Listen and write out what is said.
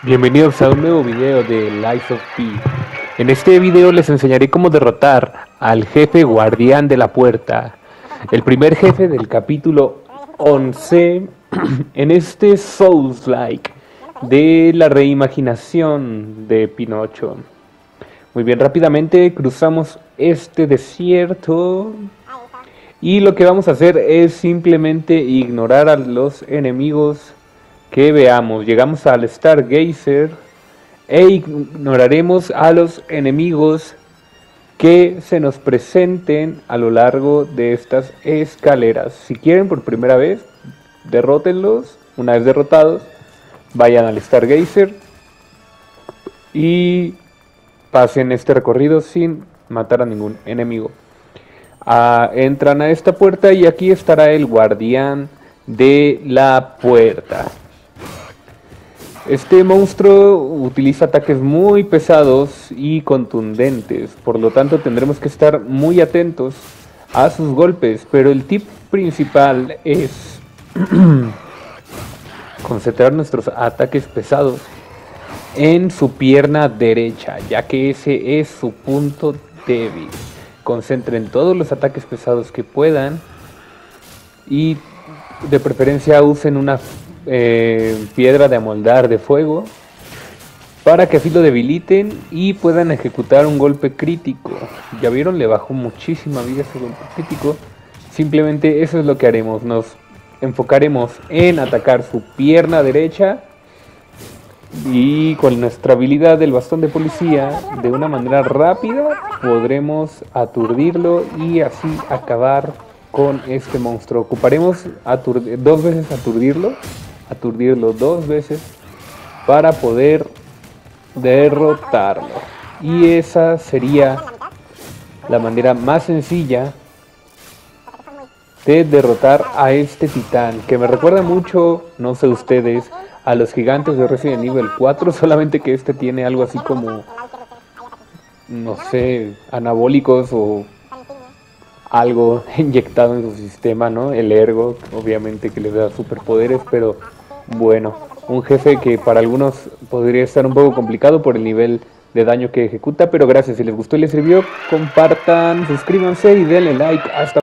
Bienvenidos a un nuevo video de Lies of P. En este video les enseñaré cómo derrotar al jefe guardián de la puerta, el primer jefe del capítulo 11 en este Souls-like de la reimaginación de Pinocho. Muy bien, rápidamente cruzamos este desierto y lo que vamos a hacer es simplemente ignorar a los enemigos que veamos. Llegamos al Stargazer e ignoraremos a los enemigos que se nos presenten a lo largo de estas escaleras. Si quieren por primera vez, derrótenlos. Una vez derrotados, vayan al Stargazer y pasen este recorrido sin matar a ningún enemigo. Entran a esta puerta y aquí estará el guardián de la puerta. Este monstruo utiliza ataques muy pesados y contundentes, por lo tanto tendremos que estar muy atentos a sus golpes, pero el tip principal es concentrar nuestros ataques pesados en su pierna derecha, ya que ese es su punto débil. Concentren todos los ataques pesados que puedan y de preferencia usen una piedra de amoldar de fuego para que así lo debiliten y puedan ejecutar un golpe crítico. Ya vieron, le bajó muchísima vida ese golpe crítico. Simplemente eso es lo que haremos, nos enfocaremos en atacar su pierna derecha y con nuestra habilidad del bastón de policía de una manera rápida podremos aturdirlo y así acabar con este monstruo. Ocuparemos dos veces aturdirlo dos veces para poder derrotarlo, y esa sería la manera más sencilla de derrotar a este titán, que me recuerda mucho, no sé ustedes, a los gigantes de Resident Evil 4, solamente que este tiene algo así como, no sé, anabólicos o algo inyectado en su sistema, ¿no? El ergo, obviamente, que le da superpoderes, pero bueno, un jefe que para algunos podría estar un poco complicado por el nivel de daño que ejecuta, pero gracias. Si les gustó y les sirvió, compartan, suscríbanse y denle like. Hasta